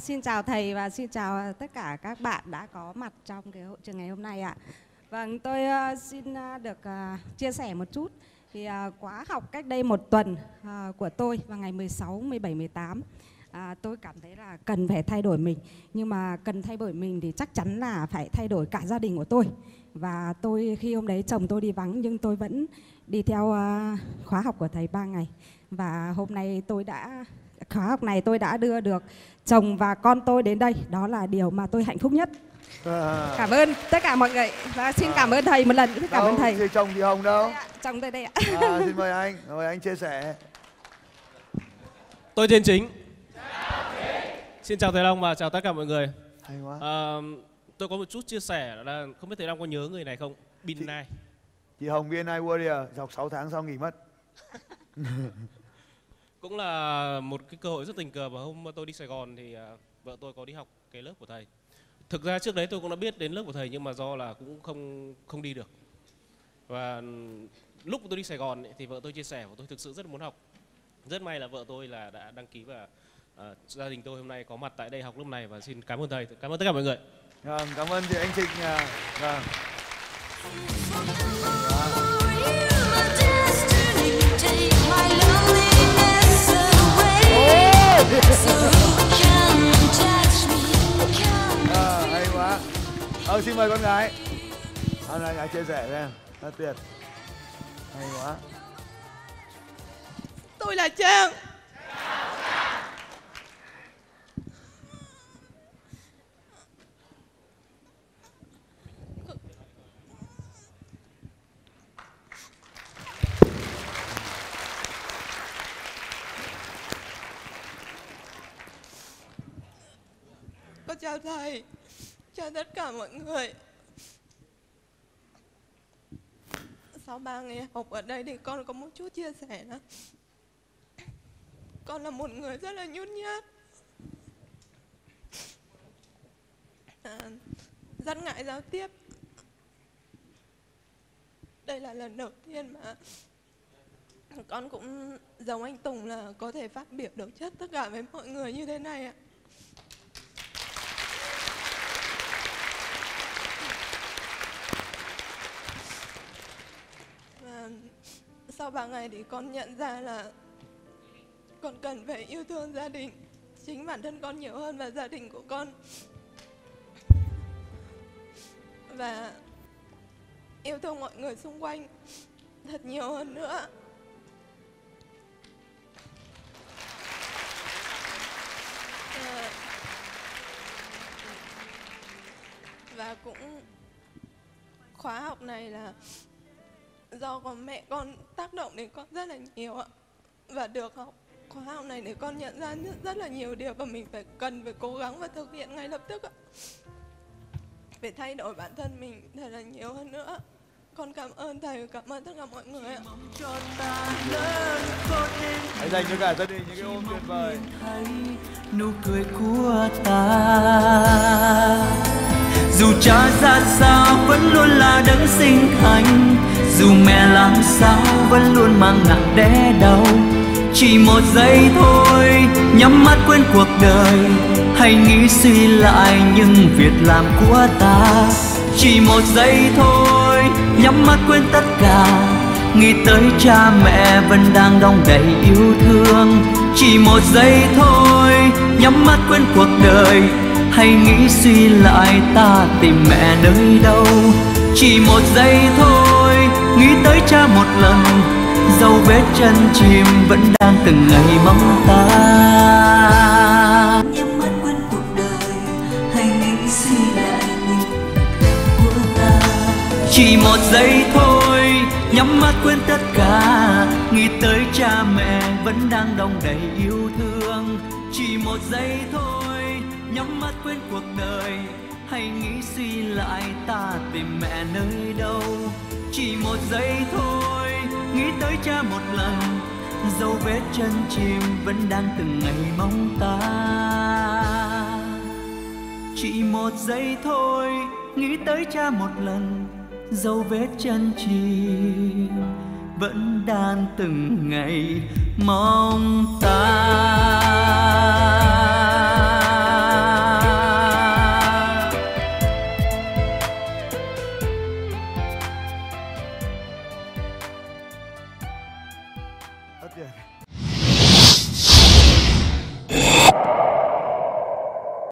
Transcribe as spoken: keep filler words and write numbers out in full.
xin chào thầy và xin chào tất cả các bạn đã có mặt trong cái hội trường ngày hôm nay ạ. Vâng, tôi uh, xin uh, được uh, chia sẻ một chút. Thì uh, khóa học cách đây một tuần uh, của tôi vào ngày mười sáu, mười bảy, mười tám, À, tôi cảm thấy là cần phải thay đổi mình. Nhưng mà cần thay đổi mình thì chắc chắn là phải thay đổi cả gia đình của tôi. Và tôi khi hôm đấy chồng tôi đi vắng nhưng tôi vẫn đi theo uh, khóa học của thầy ba ngày. Và hôm nay tôi đã khóa học này tôi đã đưa được chồng và con tôi đến đây. Đó là điều mà tôi hạnh phúc nhất. À. Cảm ơn tất cả mọi người và xin à. cảm ơn thầy một lần nữa. Cảm đâu, ơn thầy. Thì chồng chị Hồng đâu? Đây chồng tôi đây ạ. À, xin mời anh, mời anh chia sẻ. Tôi Thiên Chính. Xin chào thầy Long và chào tất cả mọi người. Hay quá. À, tôi có một chút chia sẻ là không biết thầy Long có nhớ người này không? Bin Nai. Chị Hồng Bin Nai Warrior học sáu tháng sau nghỉ mất. Cũng là một cái cơ hội rất tình cờ, và hôm tôi đi Sài Gòn thì uh, vợ tôi có đi học cái lớp của thầy. Thực ra trước đấy tôi cũng đã biết đến lớp của thầy nhưng mà do là cũng không không đi được. Và lúc tôi đi Sài Gòn ấy, thì vợ tôi chia sẻ và tôi thực sự rất muốn học. Rất may là vợ tôi là đã đăng ký và uh, gia đình tôi hôm nay có mặt tại đây học lớp này, và xin cảm ơn thầy, cảm ơn tất cả mọi người. Vâng, cảm ơn chị anh Trịnh. Vâng. À, hay quá. Ờ, xin mời con gái. Con gái chia sẻ với em. Rất tuyệt. Hay quá. Tôi là Trang. Con chào thầy, chào tất cả mọi người. Sau ba ngày học ở đây thì con có một chút chia sẻ đó. Con là một người rất là nhút nhát, à, rất ngại giao tiếp. Đây là lần đầu tiên mà con cũng giống anh Tùng là có thể phát biểu được chất tất cả với mọi người như thế này ạ. Và sau ba ngày thì con nhận ra là con cần phải yêu thương gia đình, chính bản thân con nhiều hơn và gia đình của con. Và yêu thương mọi người xung quanh thật nhiều hơn nữa. À, và cũng khóa học này là do có mẹ con tác động đến con rất là nhiều ạ. Và được học khóa học này để con nhận ra rất, rất là nhiều điều và mình phải cần phải cố gắng và thực hiện ngay lập tức ạ. Phải thay đổi bản thân mình thật là nhiều hơn nữa. Con cảm ơn thầy và cảm ơn tất cả mọi người ạ. Hãy dành cho cả gia đình những cái ôm tuyệt vời. Nụ cười của ta, dù cha ra sao vẫn luôn là đấng sinh thành, dù mẹ làm sao vẫn luôn mang nặng đẻ đau. Chỉ một giây thôi, nhắm mắt quên cuộc đời, hãy nghĩ suy lại những việc làm của ta. Chỉ một giây thôi, nhắm mắt quên tất cả, nghĩ tới cha mẹ vẫn đang đong đầy yêu thương. Chỉ một giây thôi, nhắm mắt quên cuộc đời, hãy nghĩ suy lại ta tìm mẹ nơi đâu. Chỉ một giây thôi, nghĩ tới cha một lần, dấu vết chân chim vẫn đang từng ngày mong ta. Nhắm mắt quên cuộc đời, hãy nghĩ suy lại những của ta. Chỉ một giây thôi, nhắm mắt quên tất cả, nghĩ tới cha mẹ vẫn đang đong đầy yêu thương. Chỉ một giây thôi, nhắm mắt quên cuộc đời, hãy nghĩ suy lại ta tìm mẹ nơi đâu. Chỉ một giây thôi, nghĩ tới cha một lần, dấu vết chân chim vẫn đang từng ngày mong ta. Chỉ một giây thôi, nghĩ tới cha một lần, dấu vết chân chim vẫn đang từng ngày mong ta. rất tuyệt.